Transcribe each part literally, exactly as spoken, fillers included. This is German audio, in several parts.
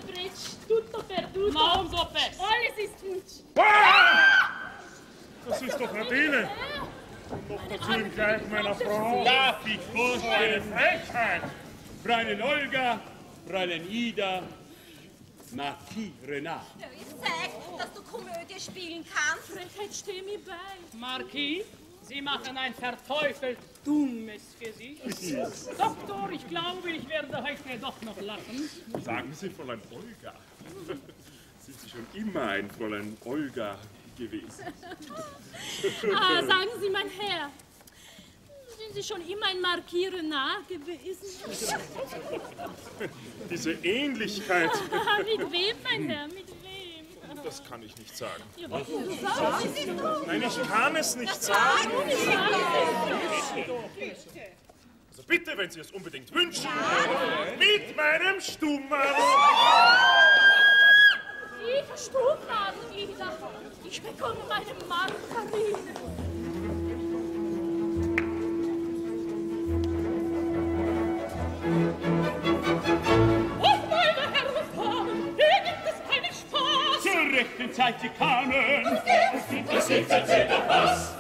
Fritsch, tutto perduto. Ma umso besser. Alles ist futsch. Das ist doch Adele. Noch dazu im Kleid meiner Frau. Darf ich vorstellen? Frechheit! Fräulein Olga, Fräulein Ida, Marquis Renard. Sag, dass du Komödie spielen kannst. Frechheit, steh mir bei. Marquis, Sie machen ein verteufelt dummes Gesicht. Doktor, ich glaube, ich werde heute doch noch lachen. Sagen Sie, Fräulein Olga. Sind Sie schon immer ein Fräulein Olga gewesen? Ah, sagen Sie, mein Herr, sind Sie schon immer ein Marquis Renard gewesen? Diese Ähnlichkeit. Mit wem, mein Herr, mit wem? Das kann ich nicht sagen. Ja, was sagen Sie doch? Nein, ich kann es nicht sagen. Also bitte, wenn Sie es unbedingt wünschen, mit meinem Stummerl. Ich Stummern, Ida. Ich bekomme meine Margarine. Und meine Herren fahren, hier gibt es einen Spaß. Zur rechten Zeit die Kamen. Was sind Sie doch was?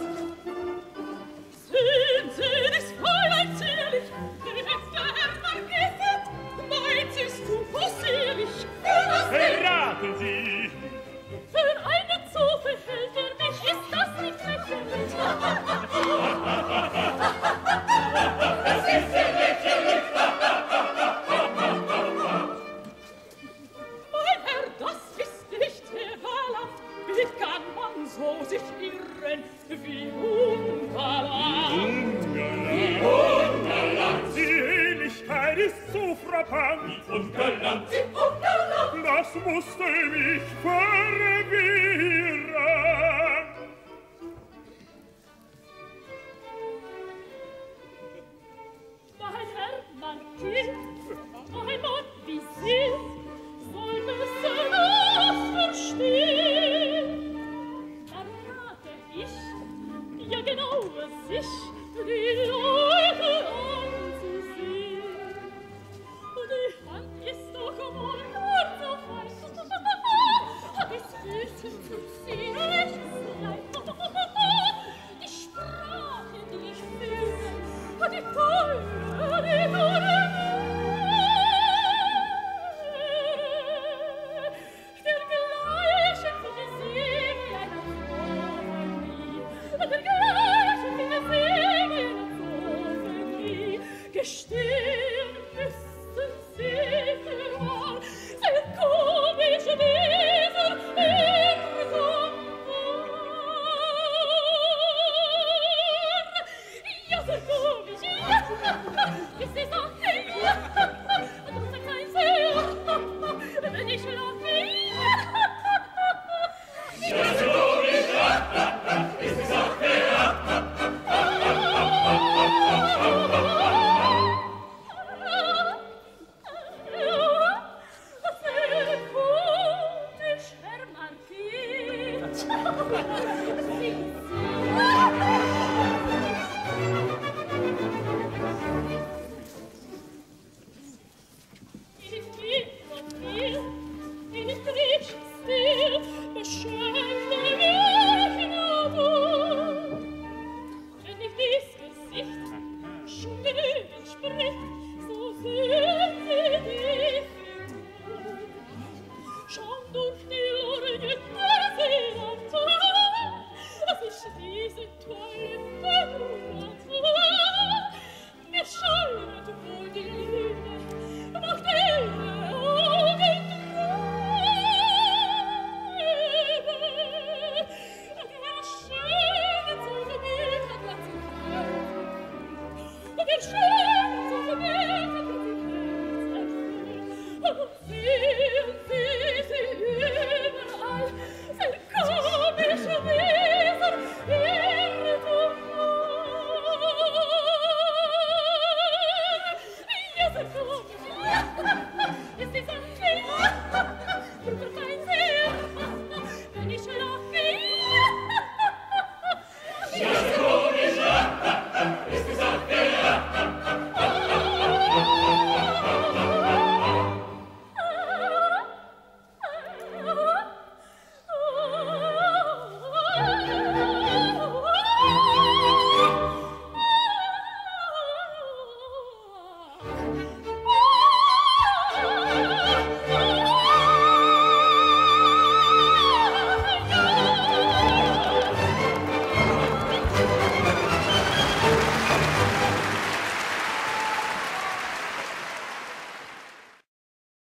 Sind Sie des Fräulein zierlich? Gehetzter Herr Marquis, meinst du possierlich? Verraten Sie! Für eine Zofe hält er mich, ist das nicht lächerlich? Das ist ja lächerlich! Mein Herr, das ist nicht der Wahrland. Wie kann man so sich irren? Wie ungalant! Wie ungalant! Die Ähnlichkeit ist so frappant. Wie ungalant! Das musste mich verwirren. Mein Herr Marquis, mein Mann, wie Sie soll müssen das verstehen. Errate ich, ja genau, was ich die Leute anzusehen. Die Hand ist doch wohl nur so fest, bis Füßen zu ziehen, die Sprache, die ich fühle, die Teure, die Tore, der gleiche Fantasie einer Zoophagie, der gleiche Fantasie einer Zoophagie, gesteht